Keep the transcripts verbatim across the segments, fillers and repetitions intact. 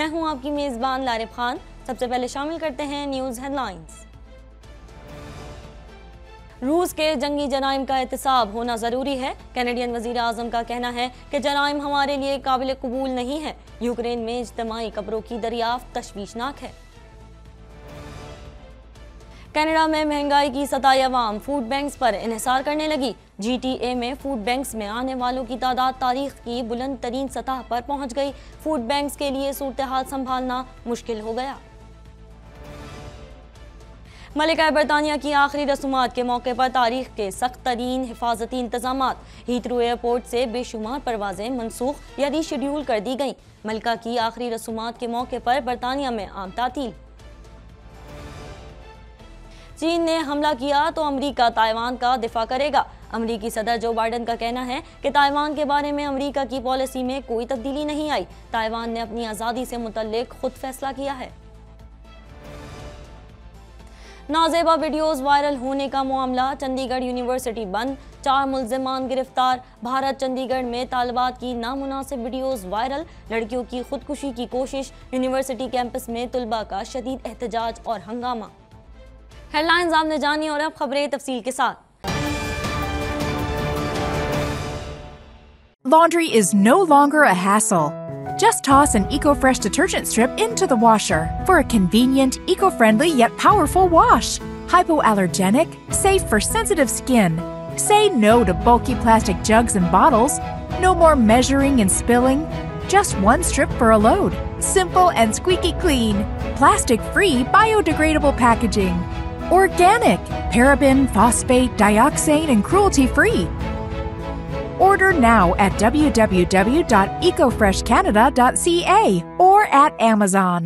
मैं हूं आपकी मेज़बान लारिब खान। सबसे पहले शामिल करते हैं न्यूज़ हेडलाइंस। रूस के जंगी जराइम का एहतसाब होना ज़रूरी है। कैनेडियन वज़ीर आज़म का कहना है कि जराइम हमारे लिए काबिल कबूल नहीं है। यूक्रेन में इज्तिमाई कब्रों की दरियाफ्त तशवीशनाक है। कनाडा में महंगाई की सताई अवाम फूड बैंक्स पर इन्हिसार करने लगी। जी टी ए में फूड बैंक्स में आने वालों की तादाद तारीख की बुलंद तरीन सतह पर पहुंच गई। फूड बैंक्स के लिए सूरत हाल संभालना मुश्किल हो गया। मलिका बरतानिया की आखिरी रसूमात के मौके पर तारीख के सख्त तरीन हिफाजती इंतजाम। हीथ्रो एयरपोर्ट से बेशुमार परवाजें मनसूख या रीशेड्यूल कर दी गईं। मलिका की आखिरी रसूमात के मौके पर बरतानिया में आम तातील। चीन ने हमला किया तो अमेरिका ताइवान का दिफा करेगा। अमेरिकी सदर जो बाइडेन का कहना है कि ताइवान के बारे में अमेरिका की पॉलिसी में कोई तब्दीली नहीं आई। ताइवान ने अपनी आज़ादी से मुतल्लिक खुद फैसला किया है। नाजेबा वीडियोस वायरल होने का मामला, चंडीगढ़ यूनिवर्सिटी बंद, चार मुल्जिमान गिरफ्तार। भारत चंडीगढ़ में तालिबात की नामुनासिब वीडियोस वायरल, लड़कियों की खुदकुशी की कोशिश, यूनिवर्सिटी कैंपस में तुलबा का शदीद एहतजाज और हंगामा। हेडलाइंस आपने जानी और अब खबरें तफसील के साथ। Laundry is no longer a hassle. Just toss an EcoFresh detergent strip into the washer for a convenient, eco-friendly yet powerful wash. Hypoallergenic, safe for sensitive skin. Say no to bulky plastic jugs and bottles. No more measuring and spilling. Just one strip for a load. Simple and squeaky clean. Plastic-free, biodegradable packaging. Organic, paraben, phosphate, dioxane, and cruelty-free. Order now at w w w dot eco fresh canada dot c a or at Amazon.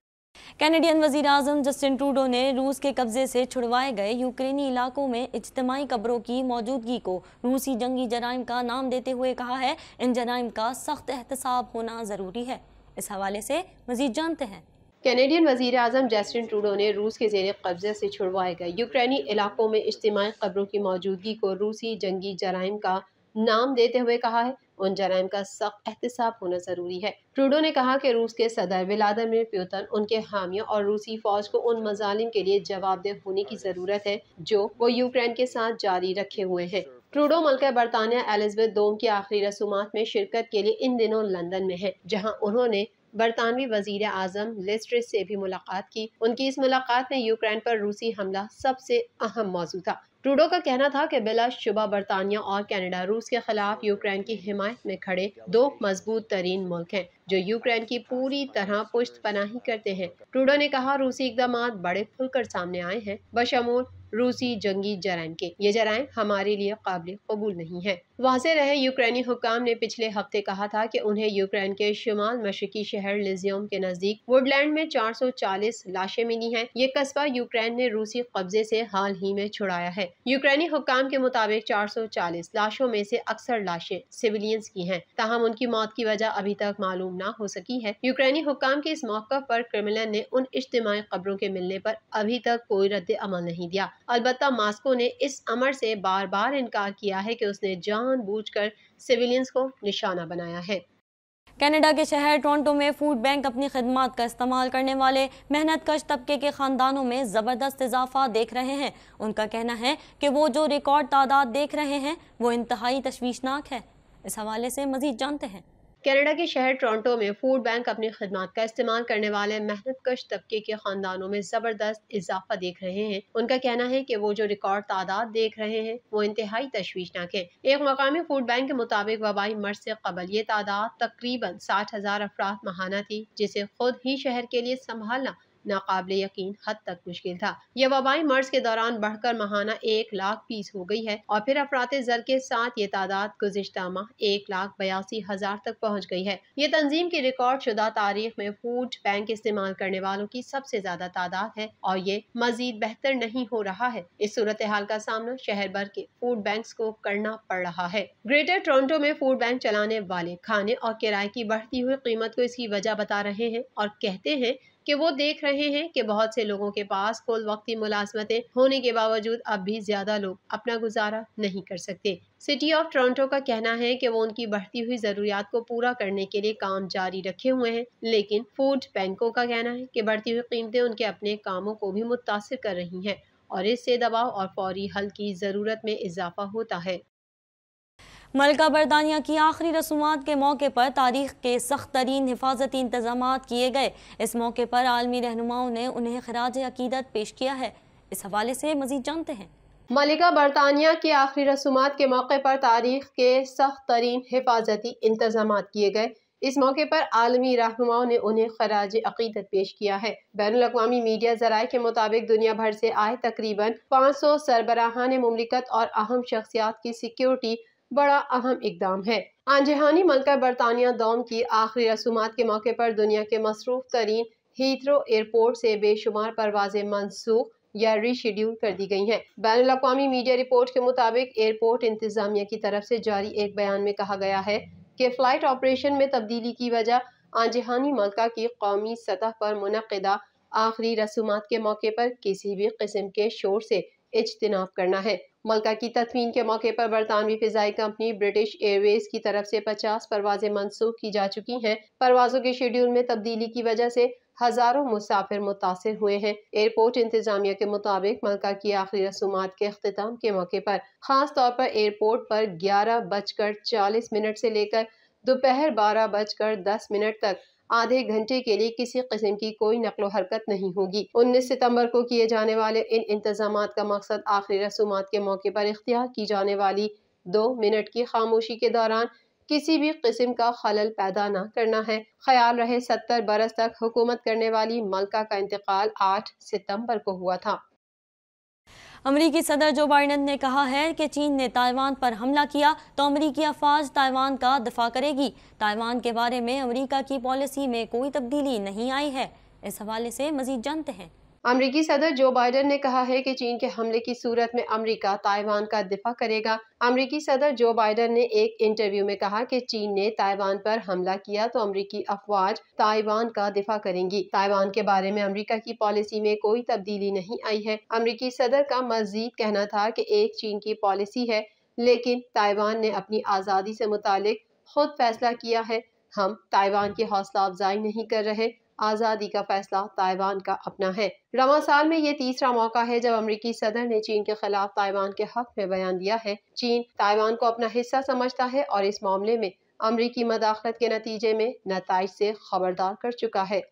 Canadian वज़ीर आज़म Justin Trudeau ने रूस के कब्जे से छुड़वाए गए यूक्रेनी इलाकों में इज्तिमाई कब्रों की मौजूदगी को रूसी जंगी जराइम का नाम देते हुए कहा है इन जराइम का सख्त एहतसाब होना ज़रूरी है। इस हवाले से मज़ीद जानते हैं। कैनेडियन वज़ीर आज़म जस्टिन ट्रूडो ने रूस के ज़ेरे कब्जे से छुड़वाए गए यूक्रेनी इलाकों में इज्तिमाई कब्रों की मौजूदगी को रूसी जंगी जराइम का नाम देते हुए कहा है उन जराइम का सख्त एहतसाब होना जरूरी है। ट्रूडो ने कहा कि रूस के सदर व्लादिमीर पुतिन, उनके हामियों और रूसी फौज को उन मजालिम के लिए जवाबदेह होने की जरूरत है जो वो यूक्रेन के साथ जारी रखे हुए हैं। ट्रूडो मल्का बरतानिया एलिजाबेथ दोम की आखिरी रसूमात में शिरकत के लिए इन दिनों लंदन में है, जहाँ उन्होंने बरतानवी वजीर आजम लिज ट्रस से भी मुलाकात की। उनकी इस मुलाकात में यूक्रेन पर रूसी हमला सबसे अहम मौजू था। ट्रूडो का कहना था कि बिलाशुबा बरतानिया और कनाडा रूस के खिलाफ यूक्रेन की हिमायत में खड़े दो मजबूत तरीन मुल्क हैं जो यूक्रेन की पूरी तरह पुश्त पनाही करते हैं। ट्रूडो ने कहा रूसी इकदाम बड़े खुलकर सामने आए हैं, बशमूल रूसी जंगी जराइम के। ये जराइम हमारे लिए काबिल कबूल नहीं है। वाज़ेह रहे यूक्रेनी हुक्काम ने पिछले हफ्ते कहा था कि उन्हें यूक्रेन के शुमाल मशरकी शहर लिजियम के नजदीक वुडलैंड में चार सौ चालीस लाशें मिली हैं। ये कस्बा यूक्रेन ने रूसी कब्जे से हाल ही में छुड़ाया है। यूक्रेनी हुक्काम के मुताबिक चार सौ चालीस लाशों में से अक्सर लाशें सिविलियंस की हैं, ताहम उनकी मौत की वजह अभी तक मालूम ना हो सकी है। यूक्रेनी हुक्काम के इस मौके पर क्रेमलिन ने उन इज्तिमाई कब्रों के मिलने पर अभी तक कोई रद्द अमल नहीं दिया। अलबत्ता मास्को ने इस अमर से बार बार इनकार किया है कि उसने जानबूझकर सिविलियंस को निशाना बनाया है। कनाडा के शहर टोरंटो में फूड बैंक अपनी खदमात का इस्तेमाल करने वाले मेहनत कश तबके के खानदानों में ज़बरदस्त इजाफा देख रहे हैं। उनका कहना है कि वो जो रिकॉर्ड तादाद देख रहे हैं वो इंतहाई तशवीशनाक है। इस हवाले से मजीद जानते हैं। कनाडा के शहर टोरंटो में फूड बैंक अपनी खदमात का इस्तेमाल करने वाले मेहनत कश तबके के खानदानों में जबरदस्त इजाफा देख रहे हैं। उनका कहना है कि वो जो रिकॉर्ड तादाद देख रहे हैं वो इंतहाई तशवीशनाक है। एक मकामी फूड बैंक के मुताबिक वबाई मर्ज से कबल ये तादाद तकरीबन साठ हजार अफराद महाना थी, जिसे खुद ही शहर के लिए संभालना नाकाबिले यकीन हद तक मुश्किल था। यह वबाई मर्ज के दौरान बढ़कर महाना एक लाख पीस हो गई है और फिर अफरात जर के साथ ये तादाद गुज़िश्ता माह एक लाख बयासी हजार तक पहुँच गई है। ये तंजीम की रिकॉर्ड शुदा तारीख में फूड बैंक इस्तेमाल करने वालों की सबसे ज्यादा तादाद है और ये मजीद बेहतर नहीं हो रहा है। इस सूरत हाल का सामना शहर भर के फूड बैंक को करना पड़ रहा है। ग्रेटर टोरंटो में फूड बैंक चलाने वाले खाने और किराए की बढ़ती हुई कीमत को इसकी वजह बता रहे हैं और कहते हैं कि वो देख रहे हैं कि बहुत से लोगों के पास कुल वक्ती मुलाजमतें होने के बावजूद अब भी ज्यादा लोग अपना गुजारा नहीं कर सकते। सिटी ऑफ टोरंटो का कहना है कि वो उनकी बढ़ती हुई जरूरियात को पूरा करने के लिए काम जारी रखे हुए हैं, लेकिन फूड बैंकों का कहना है कि बढ़ती हुई कीमतें उनके अपने कामों को भी मुतासिर कर रही हैं और इससे दबाव और फौरी हल की जरूरत में इजाफा होता है। मलका बरतानिया की आखिरी रसूमात के मौके पर तारीख के सख्त तरीन हिफाजती इंतजाम किए गए। इस मौके पर आलमी रहनुमाओं ने उन्हें खराज अकीदत पेश किया है। इस हवाले से मजीद जानते हैं। मलिका बरतानिया की आखिरी रसूमात के मौके पर तारीख के सख्त तरीन हिफाजती इंतजाम किए गए। इस मौके पर आलमी रहनुमाओं ने उन्हें खराज अकीदत पेश किया है। बैनुल अक़वामी मीडिया ज़राए के मुताबिक दुनिया भर से आए तकरीबन पाँच सौ सरबराहान मुमलिकत और अहम शख्सियात की सिक्योरिटी बड़ा अहम इकदाम है। आंजहानी मलका बरतानिया दौम की आखिरी रसूमात के मौके पर दुनिया के मसरूफ तरीन हीथ्रो एयरपोर्ट से बेशुमार परवाजें मनसूख या रीशेड्यूल कर दी गई हैं। बैनुल अक़वामी मीडिया रिपोर्ट के मुताबिक एयरपोर्ट इंतजामिया की तरफ से जारी एक बयान में कहा गया है कि फ़्लाइट ऑपरेशन में तब्दीली की वजह आंजहानी मलका की कौमी सतह पर मुनक़िदा आखिरी रसूमात के मौके पर किसी भी किस्म के शोर से इज्तिनाब करना है। मलका की तदफीन के मौके पर बरतानवी फ़िज़ाई कंपनी ब्रिटिश एयरवेज की तरफ से पचास परवाजें मनसूख की जा चुकी हैं। परवाज़ों के शेड्यूल में तब्दीली की वजह से हज़ारों मुसाफिर मुतासिर हुए हैं। एयरपोर्ट इंतजामिया के मुताबिक मलका की आखिरी रसूमात के अख्तिताम के मौके पर ख़ास तौर पर एयरपोर्ट पर ग्यारह बजकर चालीस मिनट से लेकर दोपहर बारह बजकर दस मिनट तक आधे घंटे के लिए किसी किस्म की कोई नकलो हरकत नहीं होगी। उन्नीस सितंबर को किए जाने वाले इन इंतजामात का मकसद आखिरी रसूमात के मौके पर इख्तियार की जाने वाली दो मिनट की खामोशी के दौरान किसी भी किस्म का खलल पैदा न करना है। ख्याल रहे सत्तर बरस तक हुकूमत करने वाली मलका का इंतकाल आठ सितंबर को हुआ था। अमरीकी सदर जो बाइडन ने कहा है कि चीन ने ताइवान पर हमला किया तो अमरीकी अफवाज ताइवान का दिफा करेगी। ताइवान के बारे में अमरीका की पॉलिसी में कोई तब्दीली नहीं आई है। इस हवाले से मजीद जानते हैं। अमरीकी सदर जो बाइडन ने कहा है कि चीन के हमले की सूरत में अमरीका ताइवान का दिफा करेगा। अमरीकी सदर जो बाइडन ने एक इंटरव्यू में कहा कि चीन ने ताइवान पर हमला किया तो अमरीकी अफवाज ताइवान का दिफा करेंगी। ताइवान के बारे में अमरीका की पॉलिसी में कोई तब्दीली नहीं आई है। अमरीकी सदर का मजीद कहना था कि एक चीन की पॉलिसी है, लेकिन ताइवान ने अपनी आज़ादी से मुतालिक खुद फैसला किया है। हम ताइवान की हौसला अफजाई नहीं कर रहे। आज़ादी का फैसला ताइवान का अपना है। रवां साल में ये तीसरा मौका है जब अमरीकी सदर ने चीन के खिलाफ ताइवान के हक में बयान दिया है। चीन ताइवान को अपना हिस्सा समझता है और इस मामले में अमरीकी मदाखलत के नतीजे में नताइज से खबरदार कर चुका है।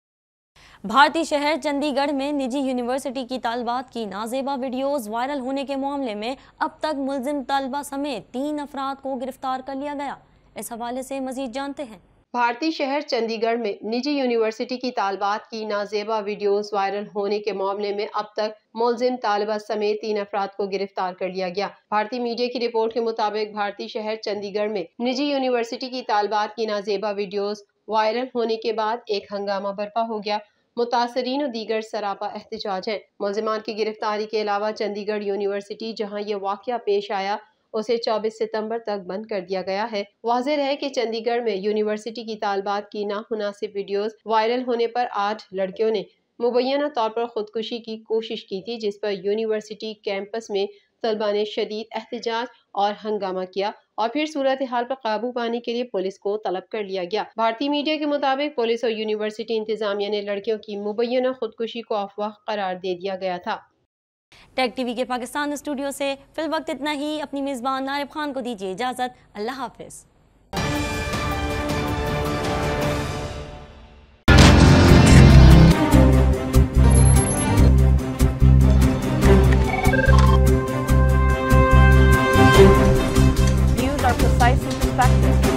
भारतीय शहर चंडीगढ़ में निजी यूनिवर्सिटी की तालिबात की नाजेबा वीडियोस वायरल होने के मामले में अब तक मुल्जिम तालिबा समेत तीन अफराद को गिरफ्तार कर लिया गया। इस हवाले से मजीद जानते हैं। भारतीय शहर चंडीगढ़ में निजी यूनिवर्सिटी की तालिबात की नाजेबा वीडियोस वायरल होने के मामले में अब तक मुल्जिम तालिबा समेत तीन अफराद को गिरफ्तार कर लिया गया। भारतीय मीडिया की रिपोर्ट के मुताबिक भारतीय शहर चंडीगढ़ में निजी यूनिवर्सिटी की तालिबात की नाजेबा वीडियोस वायरल होने के बाद एक हंगामा बर्पा हो गया। मुतासरीन और दीगर सरापा एहतजाज हैं। मुल्जिमान की गिरफ्तारी के अलावा चंडीगढ़ यूनिवर्सिटी जहाँ ये वाक़या पेश आया उसे चौबीस सितंबर तक बंद कर दिया गया है। वाज़ेह है कि चंडीगढ़ में यूनिवर्सिटी की तालिबात की नामुनासिब वीडियोस वायरल होने पर आठ लड़कियों ने मुबैना तौर पर खुदकुशी की कोशिश की थी, जिस पर यूनिवर्सिटी कैंपस में तलबा ने शदीद एहतजाज और हंगामा किया और फिर सूरत हाल पर काबू पाने के लिए पुलिस को तलब कर लिया गया। भारतीय मीडिया के मुताबिक पुलिस और यूनिवर्सिटी इंतजामिया ने लड़कियों की मुबैना खुदकुशी को अफवाह करार दे दिया गया था। टेक टीवी के पाकिस्तान स्टूडियो से फिल वक्त इतना ही। अपनी मेज़बान नारिब खान को दीजिए इजाज़त। अल्लाह हाफिज़। Views are precise and perspective.